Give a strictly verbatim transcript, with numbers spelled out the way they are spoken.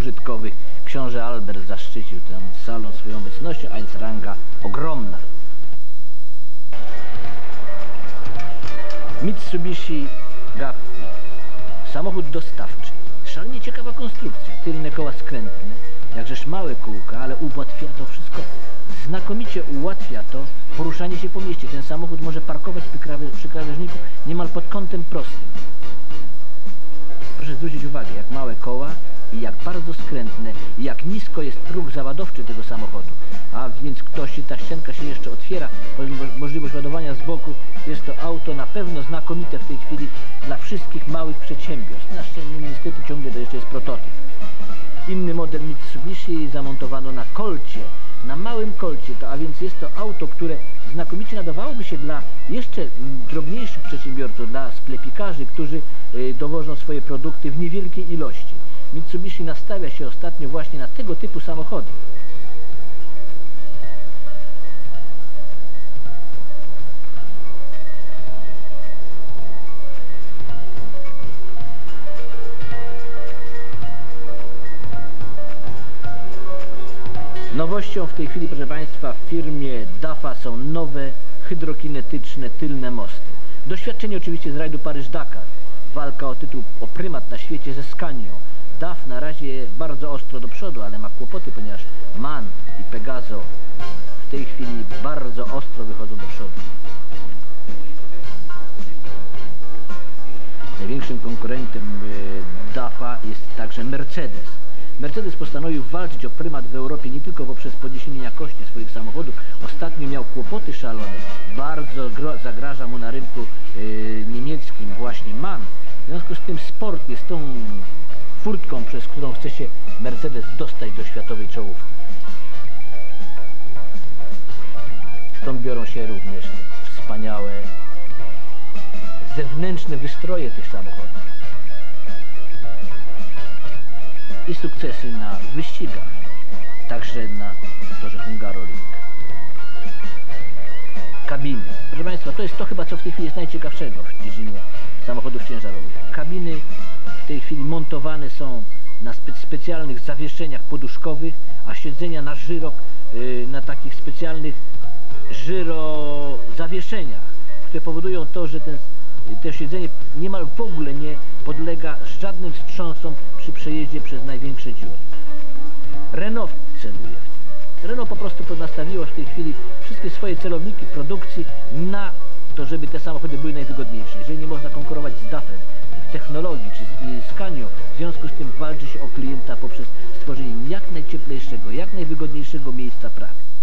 użytkowych. Książę Albert zaszczycił ten salon swoją obecnością, a więc ranga ogromna. Mitsubishi Gappi. Samochód dostawczy. Szalenie ciekawa konstrukcja. Tylne koła skrętne, jakżeż małe kółka, ale ułatwia to wszystko. Znakomicie ułatwia to poruszanie się po mieście. Ten samochód może parkować przy krawężniku niemal pod kątem prostym. Proszę zwrócić uwagę, jak małe koła i jak bardzo skrętne, i jak nisko jest próg załadowczy tego samochodu. A więc ktoś, ta ścianka się jeszcze otwiera, możliwość ładowania z boku. Jest to auto na pewno znakomite w tej chwili dla wszystkich małych przedsiębiorstw. Na szczęście niestety ciągle to jeszcze jest prototyp. Inny model Mitsubishi zamontowano na kolcie, na małym kolcie, to, a więc jest to auto, które znakomicie nadawałoby się dla jeszcze drobniejszych przedsiębiorców, dla sklepikarzy, którzy y, dowożą swoje produkty w niewielkiej ilości. Mitsubishi nastawia się ostatnio właśnie na tego typu samochody. Nowością w tej chwili, proszę Państwa, w firmie DAF-a są nowe, hydrokinetyczne, tylne mosty. Doświadczenie oczywiście z rajdu Paryż-Dakar. Walka o tytuł, o prymat na świecie ze Scanią. DAF na razie bardzo ostro do przodu, ale ma kłopoty, ponieważ MAN i Pegaso w tej chwili bardzo ostro wychodzą do przodu. Największym konkurentem DAF-a jest także Mercedes. Mercedes postanowił walczyć o prymat w Europie nie tylko poprzez podniesienie jakości swoich samochodów. Ostatnio miał kłopoty szalone. Bardzo zagraża mu na rynku yy, niemieckim właśnie MAN. W związku z tym sport jest tą furtką, przez którą chce się Mercedes dostać do światowej czołówki. Stąd biorą się również wspaniałe zewnętrzne wystroje tych samochodów i sukcesy na wyścigach, także na torze Hungaroring. Kabiny. Proszę Państwa, to jest to chyba, co w tej chwili jest najciekawszego w dziedzinie samochodów ciężarowych. Kabiny w tej chwili montowane są na spe specjalnych zawieszeniach poduszkowych, a siedzenia na żyrok, yy, na takich specjalnych żyrozawieszeniach, które powodują to, że ten to siedzenie niemal w ogóle nie podlega żadnym wstrząsom przy przejeździe przez największe dziury. Renault celuje w tym. Renault po prostu nastawiło w tej chwili wszystkie swoje celowniki produkcji na to, żeby te samochody były najwygodniejsze. Jeżeli nie można konkurować z DAF-em w technologii czy z Scanią, w związku z tym walczy się o klienta poprzez stworzenie jak najcieplejszego, jak najwygodniejszego miejsca pracy.